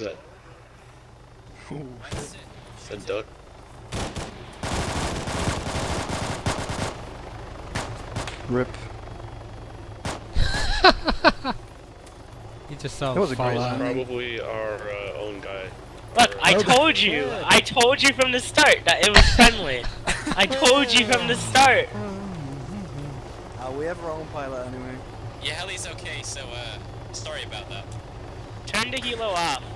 that? Ooh. Is that duck? Rip. He just saw That was a fall great out. landing. Probably our own guy. Look, I Okay. told you! I told you from the start that it was friendly! I told you from the start! We have our own pilot anyway. Yeah, heli's okay, so, sorry about that. Turn the helo off.